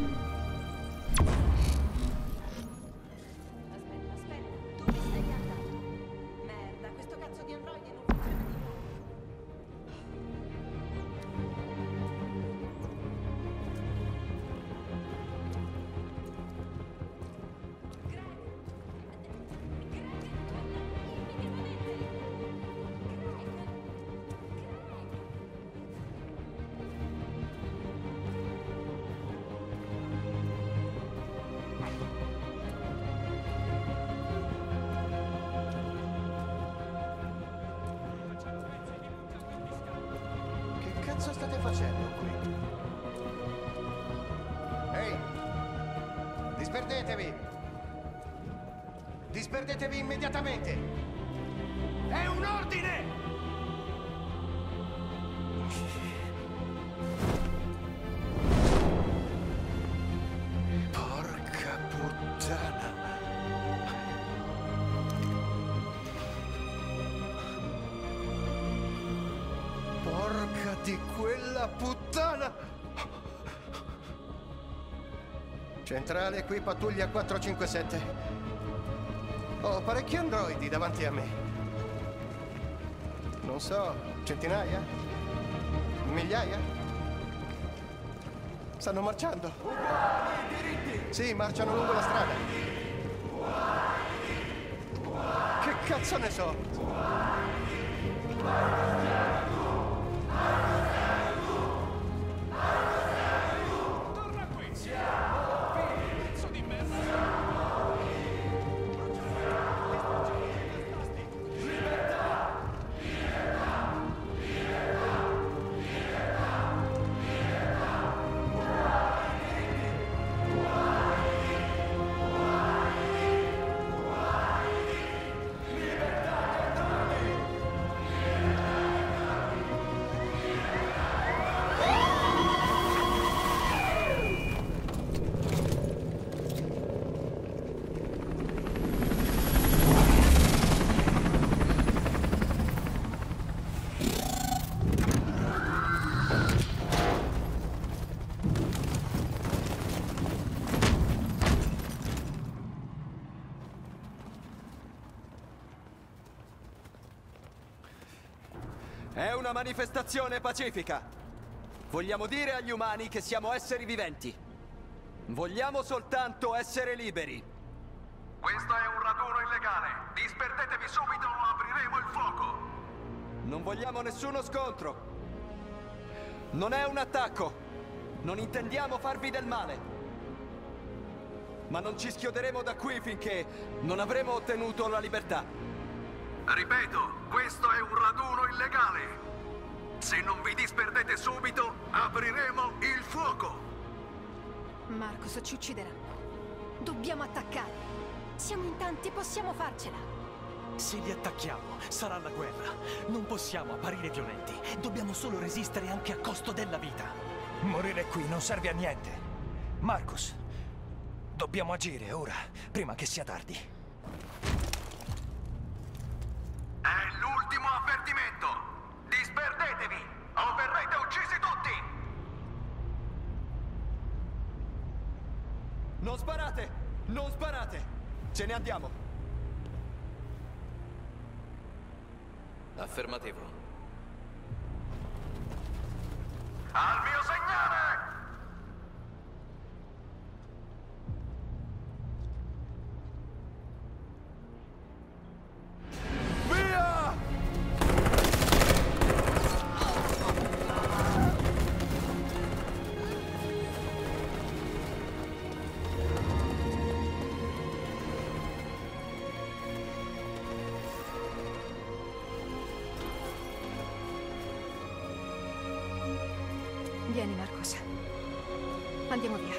tu mi stai cantando. Merda, questo cazzo di androide non funziona di nuovo. Che cazzo state facendo qui? Ehi! Disperdetevi! Disperdetevi immediatamente! È un ordine! Porca puttana! Porca di quella puttana! Centrale, qui pattuglia 457. Ho parecchi androidi davanti a me. Non so, centinaia? Migliaia? Stanno marciando. Sì, marciano lungo la strada. Che cazzo ne so? Torna qui! Pezzo di merda! È una manifestazione pacifica. Vogliamo dire agli umani che siamo esseri viventi. Vogliamo soltanto essere liberi. Questo è un raduno illegale. Disperdetevi subito o apriremo il fuoco. Non vogliamo nessuno scontro. Non è un attacco. Non intendiamo farvi del male. Ma non ci schioderemo da qui finché non avremo ottenuto la libertà. Ripeto, questo è un raduno illegale. Se non vi disperdete subito, apriremo il fuoco. Marcus ci uccideranno. Dobbiamo attaccare. Siamo in tanti, possiamo farcela. Se li attacchiamo, sarà la guerra. Non possiamo apparire violenti. Dobbiamo solo resistere anche a costo della vita. Morire qui non serve a niente. Marcus, dobbiamo agire ora, prima che sia tardi. È l'ultimo avvertimento. Disperdetevi o verrete uccisi tutti. Non sparate! Non sparate! Ce ne andiamo! Affermativo. Al mio segnale! Via! Vieni, Marcus. Andiamo via.